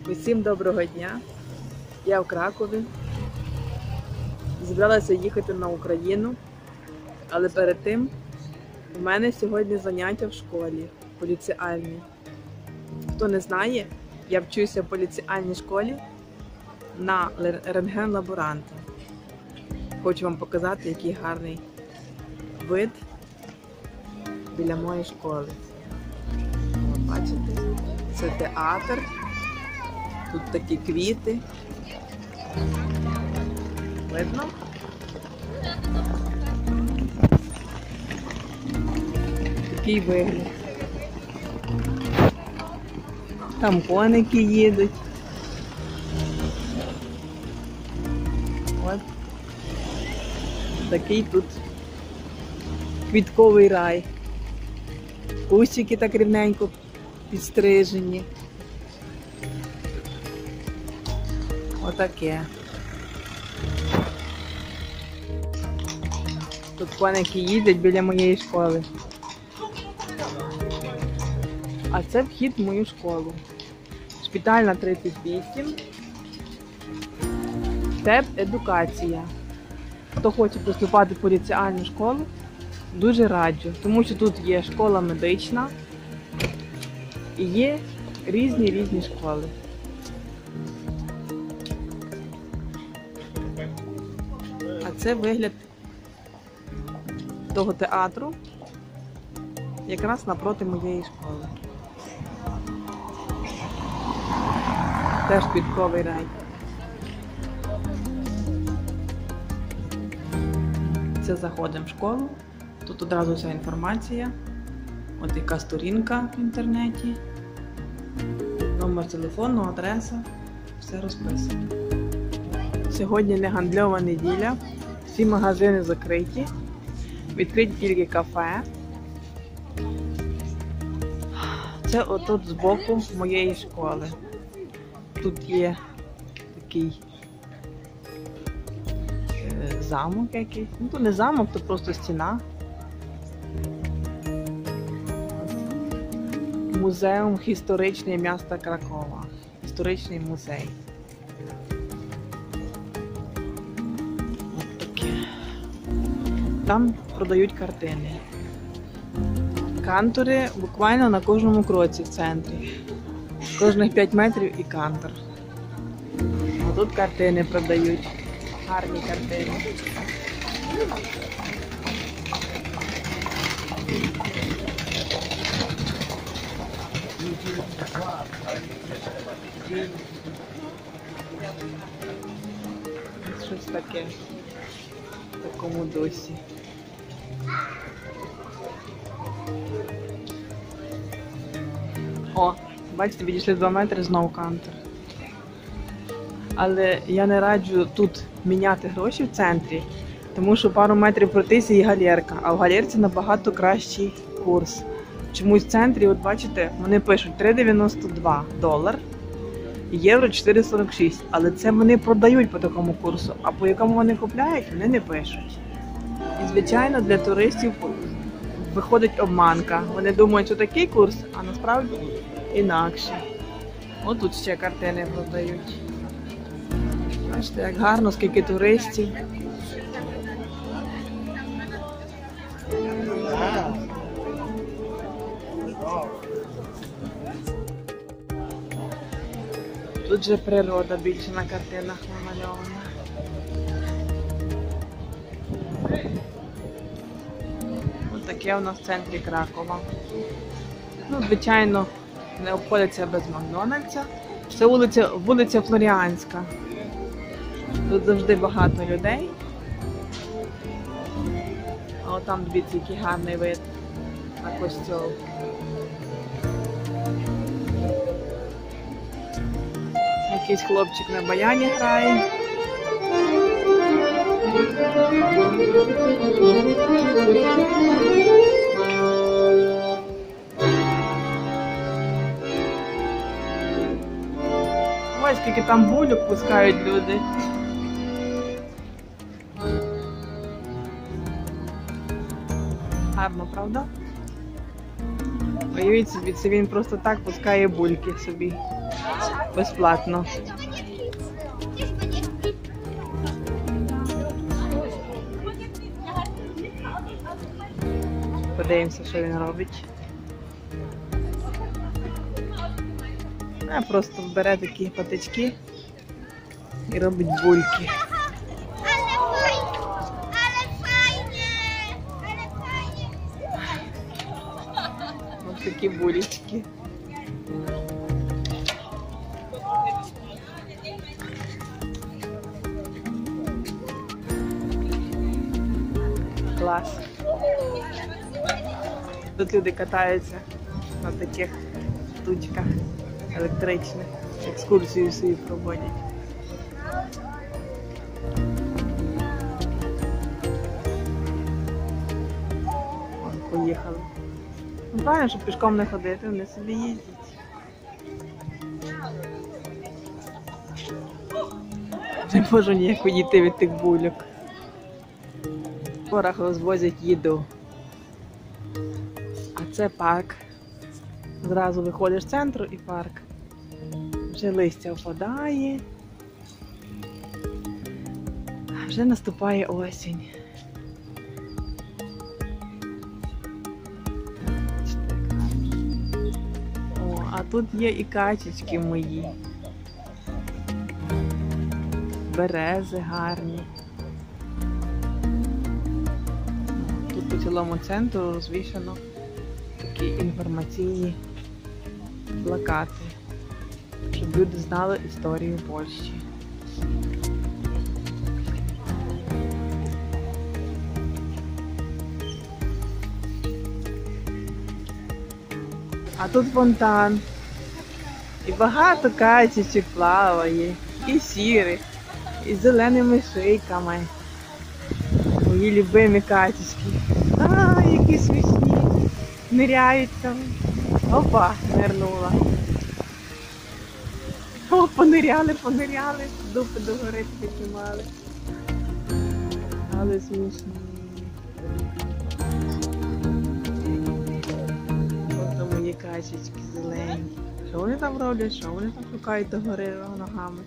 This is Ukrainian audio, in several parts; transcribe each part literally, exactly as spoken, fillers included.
Усім доброго дня! Я в Кракові. Зібралася їхати на Україну, але перед тим у мене сьогодні заняття в школі поліціальній. Хто не знає, я вчуся в поліціальній школі на рентген-лаборанта. Хочу вам показати, який гарний вид біля моєї школи. О, бачите, це театр. Тут такі квіти. Видно? Такий вигляд. Там коники їдуть. От такий тут квітковий рай. Кущики так рівненько підстрижені. Отаке. Тут коники їздять біля моєї школи. А це вхід в мою школу. Шпитальна тридцять вісім. Це едукація. Хто хоче поступати в поліціальну школу, дуже раджу. Тому що тут є школа медична і є різні-різні школи. А це вигляд того театру, якраз напроти моєї школи. Теж квітковий рай. Це заходимо в школу, тут одразу вся інформація, от яка сторінка в інтернеті, номер телефону, адреса, все розписано. Сьогодні не гандльова неділя, всі магазини закриті, відкриті тільки кафе. Це отут збоку моєї школи. Тут є такий е, замок якийсь. Ну, то не замок, то просто стіна. Музеум історичний міста Кракова. Історичний музей. Там продають картини. Кантори буквально на кожному кроці в центрі. Кожних п'ять метрів і кантор. А тут картини продають. Гарні картини. Щось таке. В такому дусі. О, бачите, відійшли два метри, знову кантор. Але я не раджу тут міняти гроші в центрі, тому що пару метрів пройтися і галерка, а в галерці набагато кращий курс. Чомусь в центрі, от бачите, вони пишуть три дев'яносто два долар, євро чотири сорок шість, але це вони продають по такому курсу, а по якому вони купляють, вони не пишуть. І, звичайно, для туристів виходить обманка. Вони думають, що такий курс, а насправді інакше. Ось тут ще картини продають. Бачите, як гарно, скільки туристів. Тут же природа більше на картинах намальована. Ось таке у нас в центрі Кракова. Ну, звичайно, не обходиться без Макдональдса. Це вулиця, вулиця Флоріанська. Тут завжди багато людей. А от там, дивіться, який гарний вид на костьол. Якийсь хлопчик на баяні грає. Ось скільки там бульок пускають люди. Гарно, правда? Уявіть собі, це він просто так пускає бульки собі. безплатно. Подивимося, що він робить. А просто бере такі патички і робить бульки. Ось такі булечки. Клас. Тут люди катаються на таких штучках електричних, екскурсію собі проводять. О, поїхали. Ну, правильно, щоб пішком не ходити, вони собі їздять. Не можу ніяк відійти від тих бульок. В горах розвозять їду. А це парк. Зразу виходиш з центру і парк. Вже листя впадає. Вже наступає осінь. О, а тут є і качечки мої. Берези гарні. Тут по цілому центру розвішано такі інформаційні плакати, щоб люди знали історію Польщі. А тут фонтан. І багато качечок плаває, і сірих, і з зеленими шийками. Мої любимі качечки. А, які смішні. Ниряють там. Опа, нирнула. О, пониряли, пониряли, дупи догори піднімали. Але смішні. Ось мої качечки зелені. Що вони там роблять? Що вони там шукають догори ногами?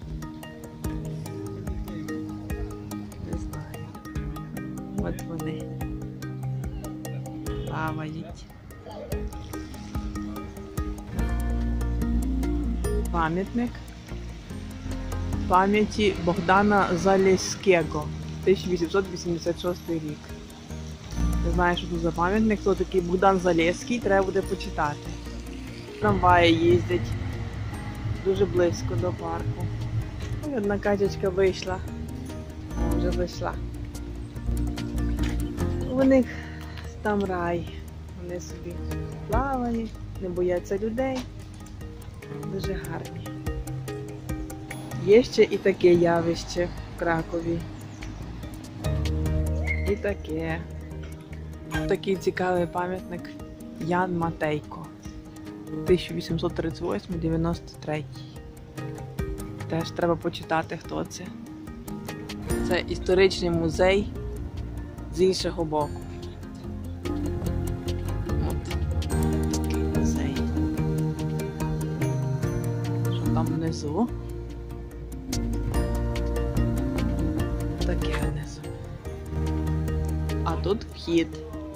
Не знаю. От вони. Плавають. Пам'ятник пам'яті Богдана Залєського, тисяча вісімсот вісімдесят шостий рік. Не знаю, що тут за пам'ятник, хто такий Богдан Залєський, треба буде почитати. Трамваї їздять дуже близько до парку. І одна качечка вийшла, вже зайшла. У них там рай, вони собі плавають, не бояться людей. Дуже гарні. Є ще і таке явище в Кракові. І таке. Такий цікавий пам'ятник Ян Матейко. тисяча вісімсот тридцять восьмий — дев'яносто третій. Теж треба почитати, хто це. Це історичний музей з іншого боку. Там внизу. Таке внизу. А тут вхід.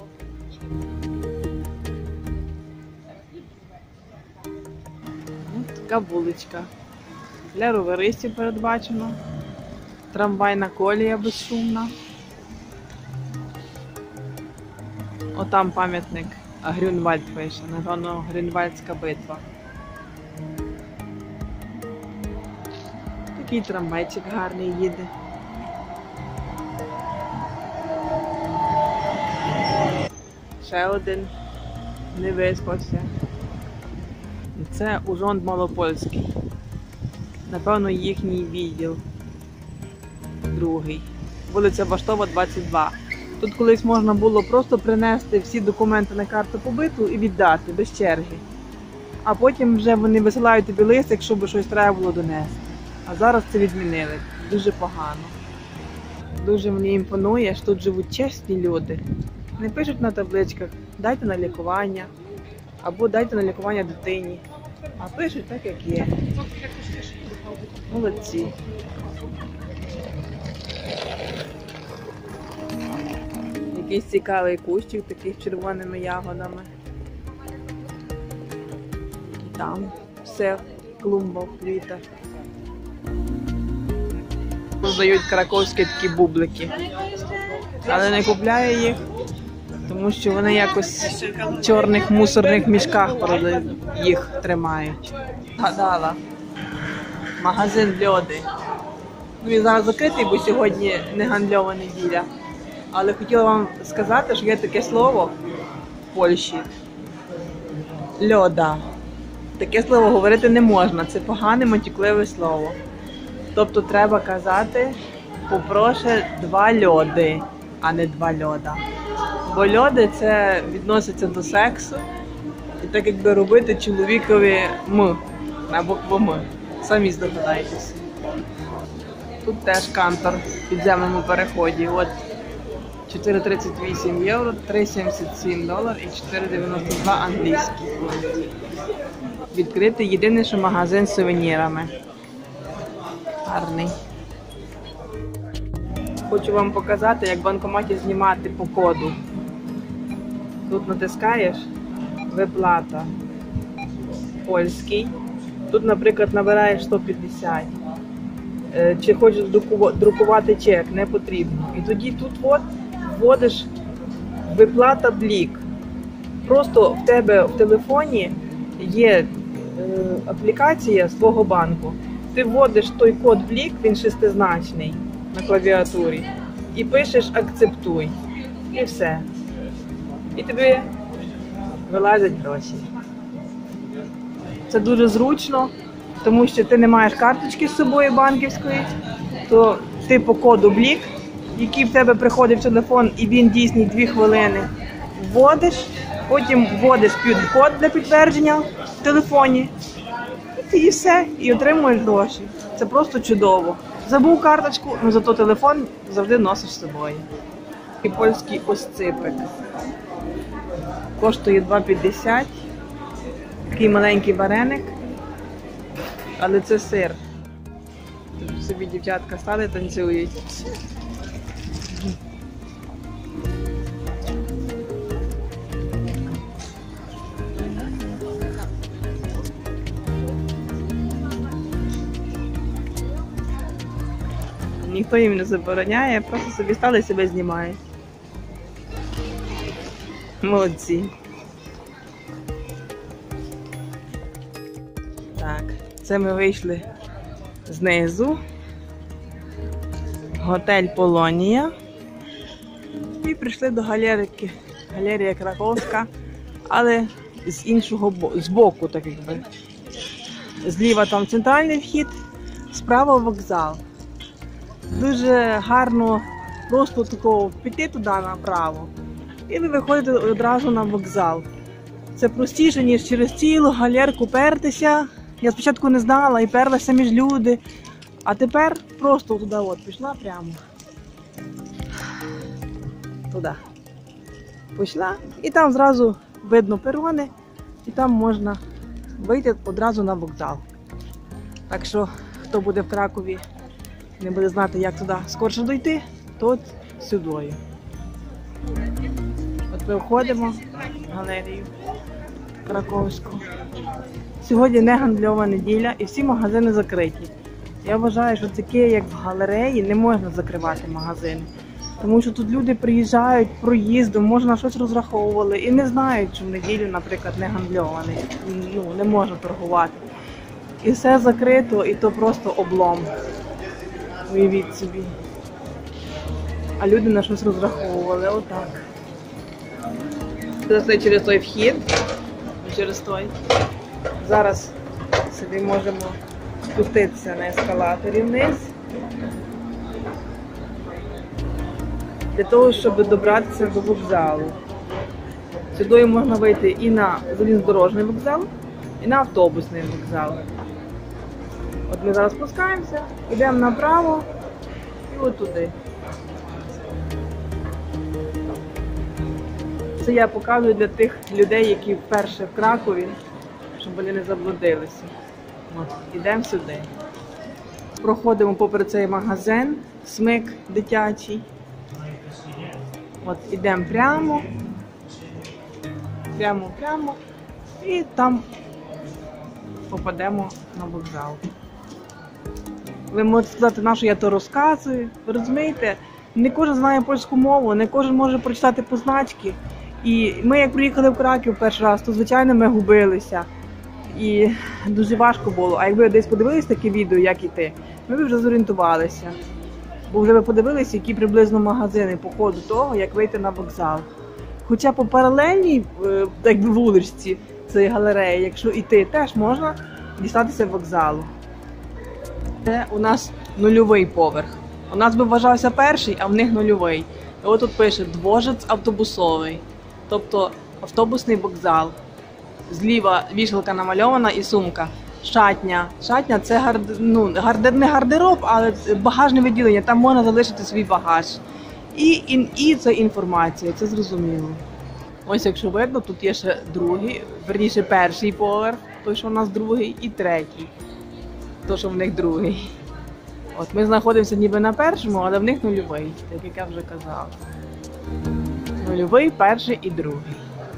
Ось така вуличка. Для роверистів передбачено. Трамвайна колія безшумна. Отам пам'ятник Грюнвальд пише. Напевно, Грюнвальдська битва. Такий трамвайчик гарний їде. Ще один не виспався. Це Ужонт Малопольський. Напевно, їхній відділ. Другий. Вулиця Баштова, двадцять два. Тут колись можна було просто принести всі документи на карту побиту і віддати без черги. А потім вже вони висилають тобі лист, якщо б щось треба було донести. А зараз це відмінили. Дуже погано. Дуже мені імпонує, що тут живуть чесні люди. Не пишуть на табличках «дайте на лікування» або «дайте на лікування дитині». А пишуть так, як є. Молодці. Якийсь цікавий кущик, такий з червоними ягодами. І там все, клумба в квітах. Продають краковські такі бублики. Але не купляю їх, тому що вони якось в чорних мусорних мішках їх тримають. Гадала. Магазин льоди. Ну, він зараз закритий, бо сьогодні не гандльова неділя. Але хотіла вам сказати, що є таке слово в Польщі. Льода. Таке слово говорити не можна. Це погане матюкливе слово. Тобто треба казати, попрошу два льоди, а не два льода. Бо льоди це відноситься до сексу. І так якби робити чоловікові «м» на букву «м». Самі здогадайтеся. Тут теж кантор в підземному переході. От чотири тридцять вісім євро, три сімдесят сім долар і чотири дев'яносто два англійські. Відкритий єдиний, що магазин з сувенірами. Гарний. Хочу вам показати, як в банкоматі знімати по коду. Тут натискаєш виплата. Польський. Тут, наприклад, набираєш сто п'ятдесят. Чи хочеш друкувати чек, не потрібно. І тоді тут от вводиш виплата блік. Просто в тебе в телефоні є е, аплікація свого банку. Ти вводиш той код блік, він шестизначний на клавіатурі, і пишеш «Акцептуй». І все. І тобі вилазять гроші. Це дуже зручно, тому що ти не маєш карточки з собою банківської, то ти по коду блік, який в тебе приходить в телефон, і він дійсний дві хвилини, вводиш, потім вводиш пін-код для підтвердження в телефоні, і все, і отримуєш гроші. Це просто чудово. Забув карточку, але зато телефон завжди носиш з собою. І польський осципик. Коштує два п'ятдесят. Такий маленький вареник. Але це сир. Тут собі дівчатка стали, танцюють. Ніхто їм не забороняє, просто собі стали і себе знімають. Молодці. Так, це ми вийшли знизу. Готель Полонія. І прийшли до галерики. Галерія Краковська, але з іншого боку, з боку, так якби. Зліва там центральний вхід, справа вокзал. Дуже гарно просто такого піти туди направо. І ви виходите одразу на вокзал. Це простіше, ніж через цілу галерку пертися. Я спочатку не знала і перлася між люди. А тепер просто туди от пішла прямо. Туди. Пішла. І там зразу видно перони. І там можна вийти одразу на вокзал. Так що, хто буде в Кракові, не буде знати, як туди скорше дойти, то от сюди. От ми входимо в галерію Краковську. Сьогодні не гандльова неділя і всі магазини закриті. Я вважаю, що таке, як в галереї, не можна закривати магазини. Тому що тут люди приїжджають проїздом, може на щось розраховували і не знають, що в неділю, наприклад, не гандльований. Ну, не можна торгувати. І все закрито, і то просто облом. Уявіть собі. А люди на щось розраховували, отак. Це через той вхід, через той. Зараз собі можемо спуститися на ескалаторі вниз. Для того, щоб добратися до вокзалу. Сюди можна вийти і на залізнодорожний вокзал, і на автобусний вокзал. От ми зараз спускаємося, йдемо направо і от туди. Це я показую для тих людей, які вперше в Кракові, щоб вони не заблудилися. От, ідемо сюди. Проходимо попри цей магазин, смик дитячий. От, ідемо прямо, прямо, прямо, і там попадемо на вокзал. Ви можете сказати, на що я то розказую. Ви розумієте, не кожен знає польську мову, не кожен може прочитати позначки. І ми, як приїхали в Краків перший раз, то, звичайно, ми губилися. І дуже важко було. А якби десь подивилися таке відео, як іти, ми б вже зорієнтувалися. Бо вже ви подивилися, які приблизно магазини по ходу того, як вийти на вокзал. Хоча по паралельній якби, вуличці цієї галереї, якщо йти, теж можна дістатися вокзалу. Це у нас нульовий поверх. У нас би вважався перший, а в них нульовий. І от тут пише «Двожець автобусовий», тобто автобусний вокзал. Зліва вішалка намальована і сумка. Шатня. Шатня – це гард... ну, гард... не гардероб, але багажне відділення. Там можна залишити свій багаж. І, і, і це інформація, це зрозуміло. Ось якщо видно, тут є ще другий, верніше перший поверх, той, що у нас другий, і третій, той, що в них другий. От ми знаходимося ніби на першому, але в них нульовий, так як я вже казала. Нульовий, перший і другий.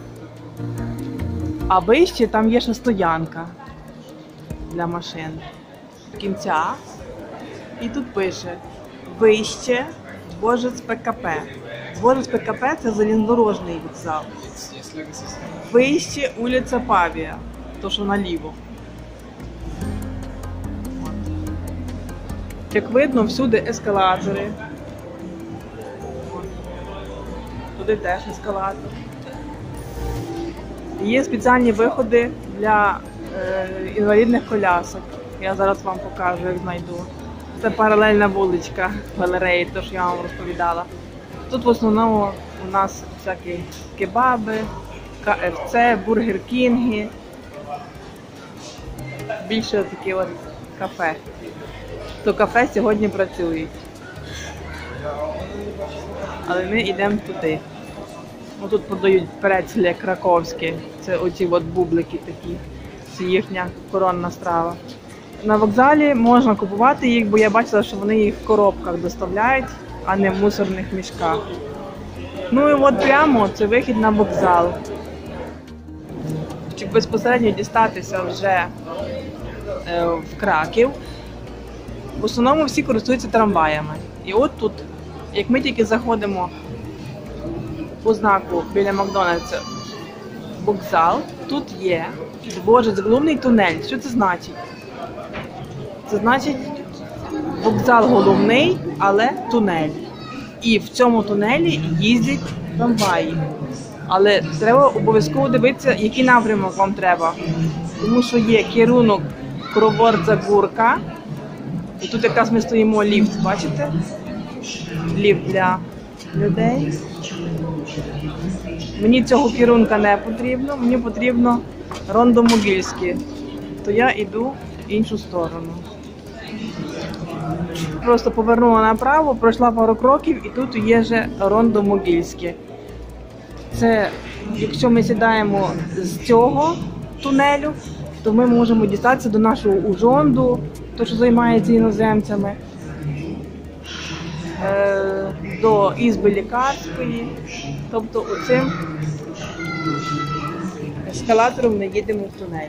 А вище там є ще стоянка для машин. До кінця. І тут пише «Вище Двожець ПКП». Двожець ПКП – це залізнодорожний вокзал. Вище вулиця Павія, то що наліво. Як видно, всюди ескалатори. Туди теж ескалатор. Є спеціальні виходи для е, інвалідних колясок. Я зараз вам покажу, як знайду. Це паралельна вуличка галереї, то що я вам розповідала. Тут в основному у нас всякі кебаби, ка еф це, бургер кінги. Більше такі от кафе. То кафе сьогодні працюють. Але ми йдемо туди. Ось тут подають прецлі краковські. Це оці от бублики такі. Це їхня коронна страва. На вокзалі можна купувати їх, бо я бачила, що вони їх в коробках доставляють, а не в мусорних мішках. Ну і от прямо це вихід на вокзал. Щоб безпосередньо дістатися вже е, в Краків, в основному всі користуються трамваями. І от тут, як ми тільки заходимо по знаку біля Макдональдса вокзал, тут є Двожець головний тунель. Що це значить? Це значить вокзал головний, але тунель. І в цьому тунелі їздять трамваї. Але треба обов'язково дивитися, який напрямок вам треба. Тому що є керунок Кроводза-Гурка. І тут якраз ми стоїмо ліфт, бачите? Ліфт для людей. Мені цього керунка не потрібно, мені потрібно Рондо-Могильське. То я йду в іншу сторону. Просто повернула направо, пройшла пару кроків і тут є вже Рондо-Могильське. Це, якщо ми сідаємо з цього тунелю, то ми можемо дістатися до нашого Ужонду, то що займається іноземцями, до ізби лікарської. Тобто оцим ескалатором ми їдемо в тунель.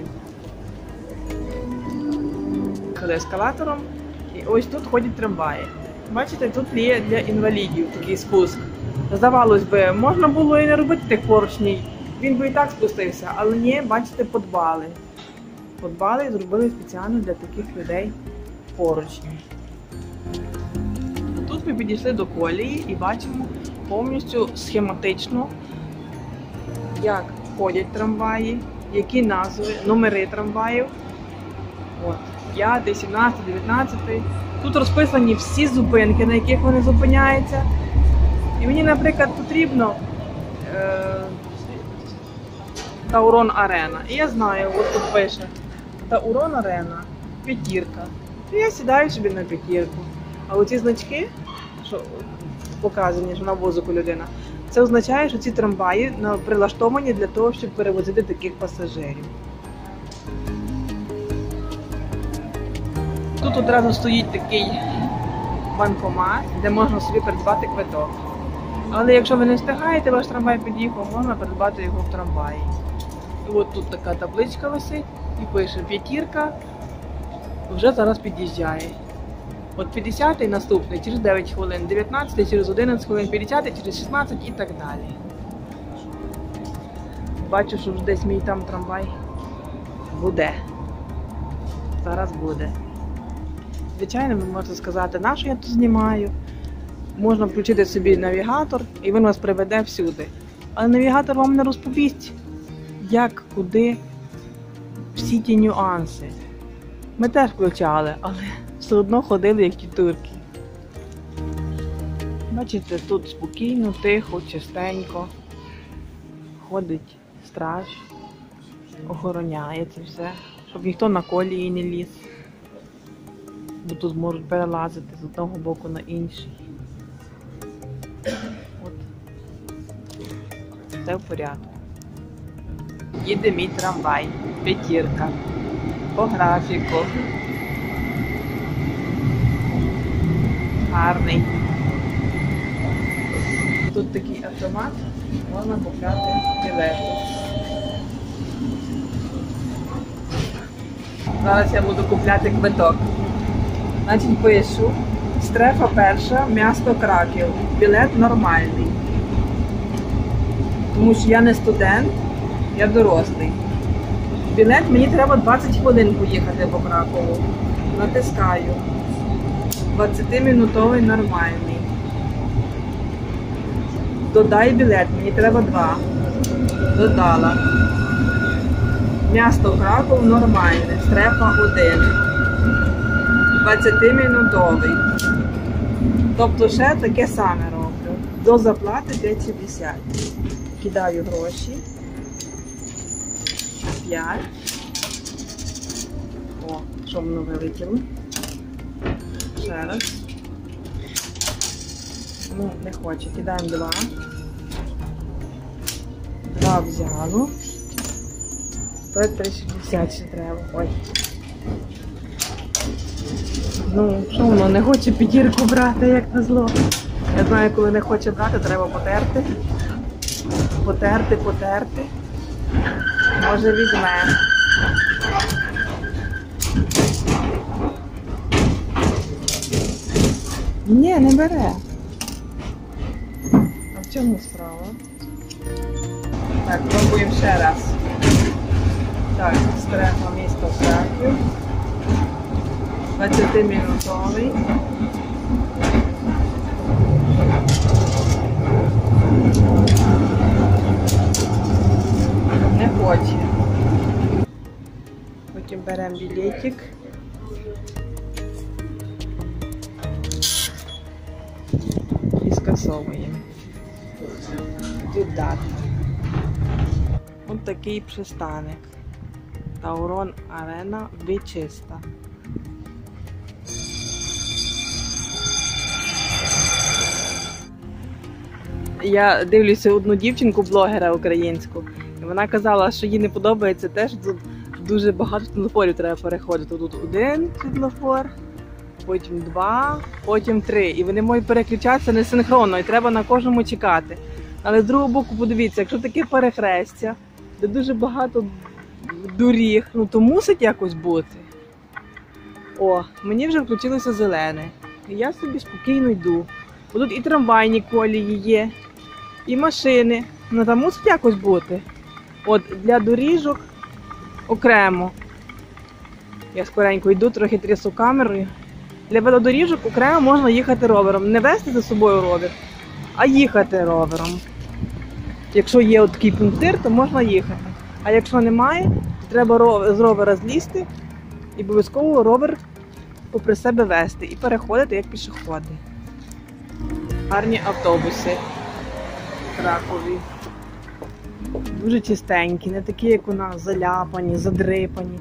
Ескалатором. І ось тут ходять трамваї. Бачите, тут є для інвалідів такий спуск. Здавалось би, можна було і не робити тих поручній. Він би і так спустився, але ні, бачите, подбали. Подбали і зробили спеціально для таких людей поручні. Тут ми підійшли до колії і бачимо повністю схематично, як ходять трамваї, які назви, номери трамваїв. От, п'ятий, сімнадцятий, дев'ятнадцятий. Тут розписані всі зупинки, на яких вони зупиняються. І мені, наприклад, потрібно е, Таурон Арена. І я знаю, от тут пише Таурон Арена, п'ятірка. І я сідаю собі на п'ятірку. А оці значки, що показані, що на возику людина, це означає, що ці трамваї прилаштовані для того, щоб перевозити таких пасажирів. Тут одразу стоїть такий банкомат, де можна собі придбати квиток. Але якщо ви не встигаєте, ваш трамвай під'їхав, можна придбати його в трамваї. І от тут така табличка висить і пише «П'ятірка вже зараз під'їжджає». От п'ятдесятий наступний через дев'ять хвилин, дев'ятнадцятий через одинадцять хвилин, п'ятдесятий через шістнадцять і так далі. Бачу, що вже десь мій там трамвай буде. Зараз буде. Звичайно, ви можете сказати, на що я тут знімаю. Можна включити собі навігатор і він вас приведе всюди. Але навігатор вам не розповість, як, куди, всі ті нюанси. Ми теж включали, але все одно ходили як ті турки. Бачите, тут спокійно, тихо, чистенько. Ходить страж, охороняє це все, щоб ніхто на колії не ліз. Бо тут можуть перелазити з одного боку на інший. От. Все в порядку. Їде мій трамвай, п'ятірка, по графіку. Гарний. Тут такий автомат, можна купляти білети. Зараз я буду купляти квиток. Значить, пишу, стрефа перша, місто Краків, білет нормальний. Тому що я не студент, я дорослий. Білет мені треба двадцять хвилин поїхати по Кракову. Натискаю. двадцятиминутовий нормальний. Додай білет, мені треба два. Додала. Місто Краков нормальне, стрефа один. двадцятиминутовий. Тобто ще таке саме роблю. До заплати п'ять сімдесят. Кидаю гроші. п'ять. О, що воно вилетіло. Ще раз. Ну, не хоче. Кидаємо два. Два взяло. Тепер три шістдесят ще треба. Ой. Ну, що воно, не хоче п'ятірку брати, як назло. Я знаю, коли не хоче брати, треба потерти. Потерти, потерти. Може візьме. Ні, не бере. А в чому справа? Так, пробуємо ще раз. Так, стрефа місто Краків. двадцятиминутовий. Не хоче. Потім беремо білетик. І скасовуємо. Тут дата. Ось такий пристаник. Таурон Арена Вичиста. Я дивлюся одну дівчинку-блогера українську, і вона казала, що їй не подобається те, що тут дуже багато світлофорів треба переходити. Тут один світлофор, потім два, потім три. І вони можуть переключатися несинхронно, і треба на кожному чекати. Але з другого боку, подивіться, якщо таке перехрестя, де дуже багато доріг, ну то мусить якось бути. О, мені вже включилося зелене. І я собі спокійно йду. Бо тут і трамвайні колії є, і машини. Ну там мусить якось бути. От для доріжок окремо. Я скоренько йду, трохи трясу камерою. Для велодоріжок окремо можна їхати ровером. Не вести за собою ровер, а їхати ровером. Якщо є от такий пунктир, то можна їхати. А якщо немає, то треба з ровера злізти і обов'язково ровер попри себе вести і переходити як пішоходи. Гарні автобуси в Кракові. Дуже чистенькі, не такі, як у нас, заляпані, задрипані.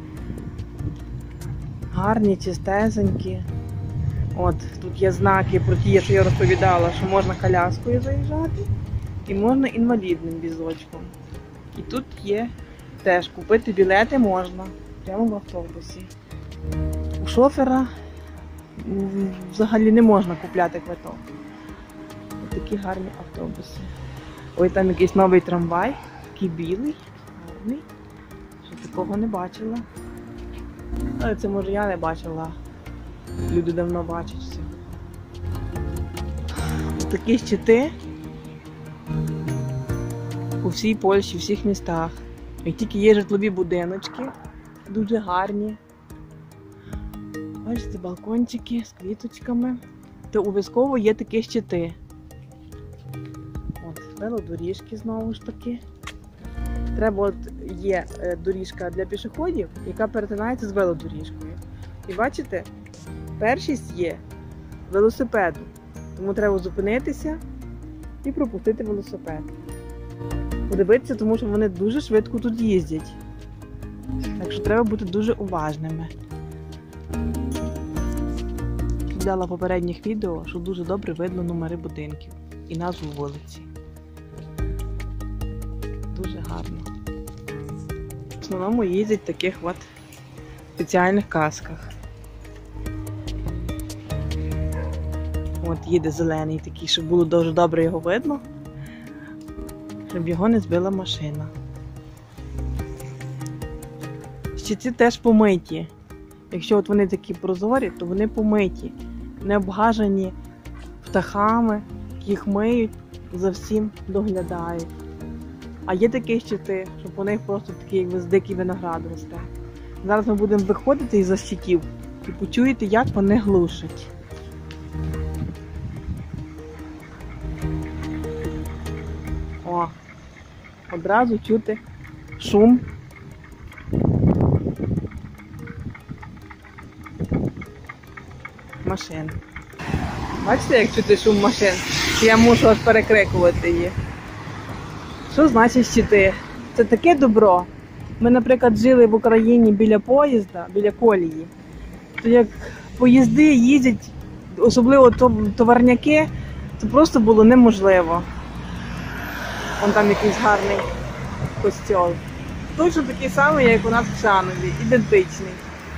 Гарні, чистесенькі. От, тут є знаки про ті, що я розповідала, що можна коляскою заїжджати і можна інвалідним візочком. І тут є теж купити білети можна, прямо в автобусі. У шофера взагалі не можна купляти квиток. Ось такі гарні автобуси. Ой, там якийсь новий трамвай, такий білий, гарний. Ще такого не бачила. Але це, може, я не бачила. Люди давно бачать все. Ось такі щити у всій Польщі, у всіх містах. І тільки є житлові будиночки, дуже гарні. Бачите, балкончики з квіточками. То обов'язково є такі щити. От, велодоріжки знову ж таки. Треба, от є доріжка для пішоходів, яка перетинається з велодоріжкою. І бачите, першість є велосипеду. Тому треба зупинитися і пропустити велосипед. Подивитися, тому що вони дуже швидко тут їздять. Так що треба бути дуже уважними. Дала в попередніх відео, що дуже добре видно номери будинків і назву вулиці. Дуже гарно. В основному їздять в таких от спеціальних касках. От їде зелений такий, щоб було дуже добре його видно, щоб його не збила машина. Щити теж помиті. Якщо от вони такі прозорі, то вони помиті, не обгажені птахами, їх миють, за всім доглядають. А є такі щити, що по них просто такий, якби з дикий виноград росте. Зараз ми будемо виходити із-за щитів і почуєте, як вони глушать. О, одразу чути шум. Машин. Бачите, як чути шум машин? Я мушу аж перекрикувати її. Що значить щити? Це таке добро. Ми, наприклад, жили в Україні біля поїзда, біля колії. То як поїзди їздять, особливо товарняки, це просто було неможливо. Вон там якийсь гарний костьол. Точно такий самий, як у нас в Шанові, ідентичний.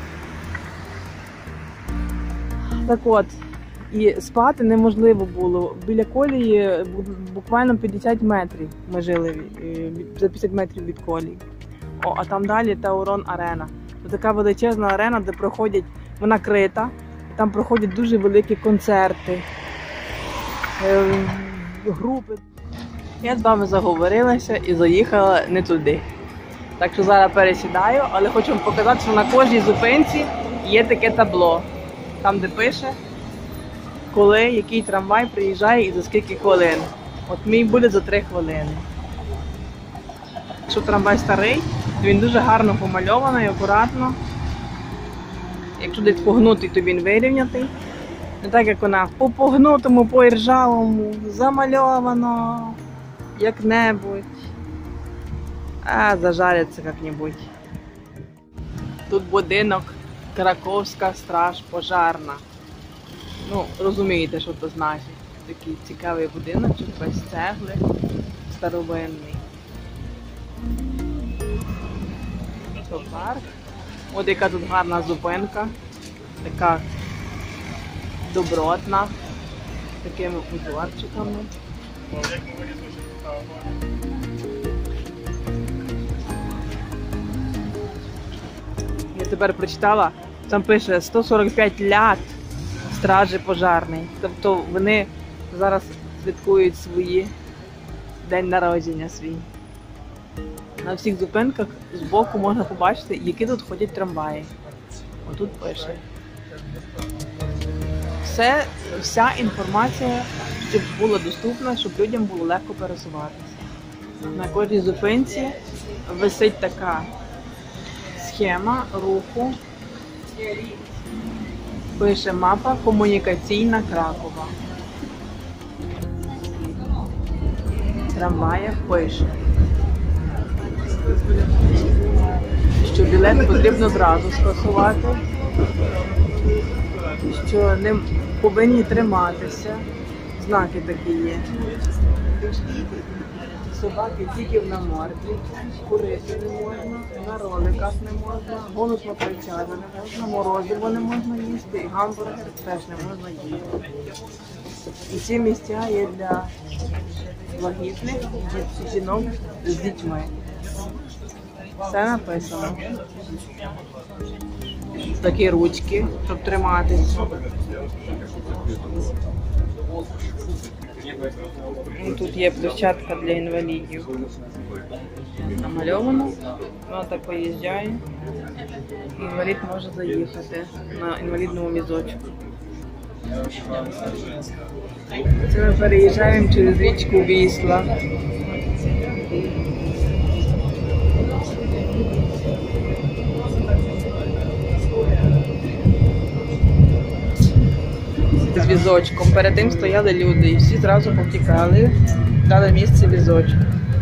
Так от, і спати неможливо було. Біля колії буквально п'ятдесят метрів ми жили, за п'ятдесят метрів від колії. О, а там далі Таурон Арена. Це така величезна арена, де проходять, вона крита, і там проходять дуже великі концерти, е, групи. Я з вами заговорилася і заїхала не туди. Так що зараз пересідаю, але хочу вам показати, що на кожній зупинці є таке табло. Там, де пише, коли який трамвай приїжджає і за скільки хвилин. От мій буде за три хвилини. Якщо трамвай старий, то він дуже гарно помальований, акуратно. Якщо десь погнутий, то він вирівнятий. Не так, як вона по погнутому, по іржавому, замальовано, як-небудь. А, зажаряться як-небудь. Тут будинок. Краковська страж пожарна. Ну, розумієте, що це значить. Такий цікавий будиночок, без цегли, старовинний. Це парк. От яка тут гарна зупинка. Така добротна. З такими бульварчиками. Я тепер прочитала, там пише сто сорок п'ять лят стражі пожарний. Тобто вони зараз святкують свої день народження свій. На всіх зупинках збоку можна побачити, які тут ходять трамваї. Отут пише. Все, вся інформація, щоб була доступна, щоб людям було легко пересуватися. На кожній зупинці висить така схема руху. Пише мапа комунікаційна Кракова. Трамваях пише, що білет потрібно зразу скасувати, що не повинні триматися. Знаки такі є. собаки тільки на морді, курити не можна, на роликах не можна, голосно кричати не можна, морозиво не можна їсти, і гамбургер теж не можна їсти. І ці місця є для вагітних жінок з дітьми. Все написано. Такі ручки, щоб триматися. Тут є площадка для інвалідів. Намальовано. Вона так поїжджає. Інвалід може заїхати на інвалідному візочку. Це ми переїжджаємо через річку Вісла. З візочком. Перед тим стояли люди і всі зразу повтікали, дали місце візочку.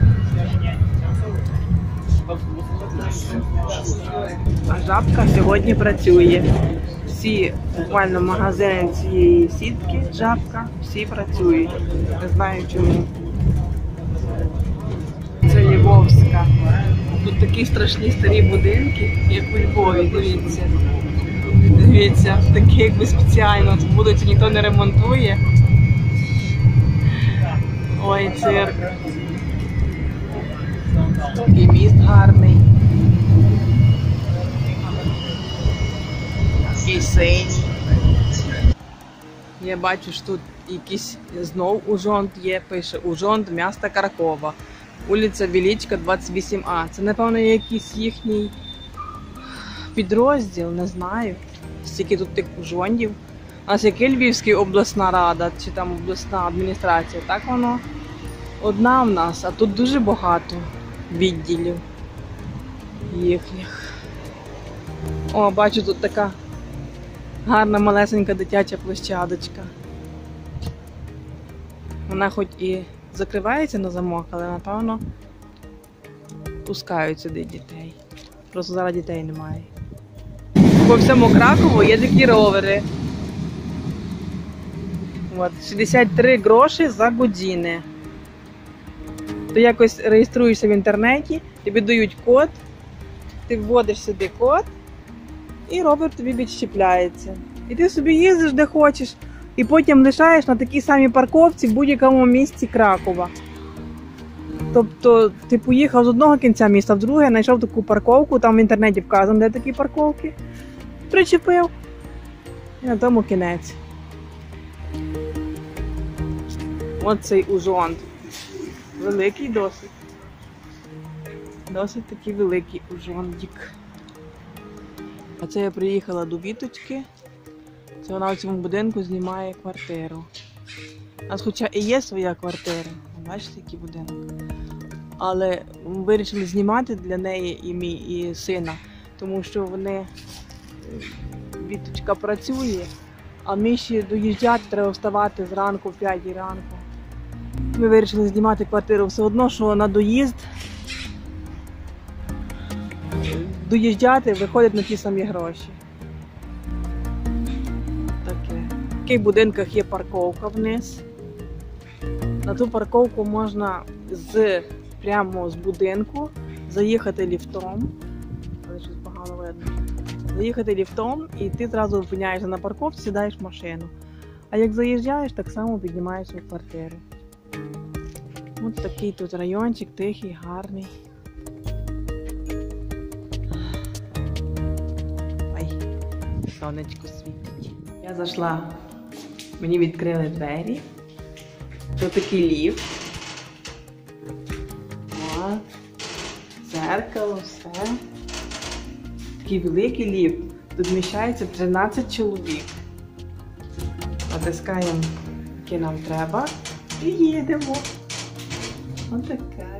А жабка сьогодні працює. Всі буквально магазини цієї сітки, жабка, всі працюють. Не знаю чому. Це Львовська. Тут такі страшні старі будинки, як у Львові, дивіться. Дивіться, такі якби спеціально, тут вулицю ніхто не ремонтує. Ой, цирк. І міст гарний. І синій. Я бачу, що тут якийсь знов Ужонт є, пише Ужонт, місто Каракова. Вулиця Величка, двадцять вісім А. Це, напевно, якийсь їхній підрозділ, не знаю. Стільки тут тих ужондів. У нас як і Львівська обласна рада, чи там обласна адміністрація, так воно одна в нас, а тут дуже багато відділів їхніх. О, бачу, тут така гарна малесенька дитяча площадочка. Вона хоч і закривається на замок, але напевно пускають сюди дітей. Просто зараз дітей немає. По всьому Кракову є такі ровери. От, шістдесят три гроші за години. Ти якось реєструєшся в інтернеті, тобі дають код, ти вводиш сюди код, і ровер тобі відщепляється. І ти собі їздиш де хочеш, і потім лишаєш на такій самій парковці в будь-якому місці Кракова. Тобто ти поїхав з одного кінця міста в друге, знайшов таку парковку, там в інтернеті вказано, де такі парковки, причепив, і на тому кінець. Ось цей Ужонт. Великий досить. Досить такий великий Ужондік. А це я приїхала до Віточки. Це вона в цьому будинку знімає квартиру. У нас хоча і є своя квартира. Бачите, який будинок. Але ми вирішили знімати для неї і мій, і сина. Тому що вони... Віточка працює, а ми ще доїжджати, треба вставати зранку, в п'ятій ранку. Ми вирішили знімати квартиру все одно, що на доїзд доїжджати виходять на ті самі гроші. Таке. В таких будинках є парковка вниз. На ту парковку можна з, прямо з будинку заїхати ліфтом. Але щось погано видно. Заїхати ліфтом і ти зразу опиняєшся на парковці, сідаєш в машину. А як заїжджаєш, так само піднімаєшся в квартиру. Ось такий тут райончик, тихий, гарний. Ай, сонечко світить. Я зайшла, мені відкрили двері. Тут такий ліфт. О, дзеркало, все. Такий великий ліфт. Тут вміщається тринадцять чоловік. Натискаємо, яке нам треба, і їдемо. Ось таке.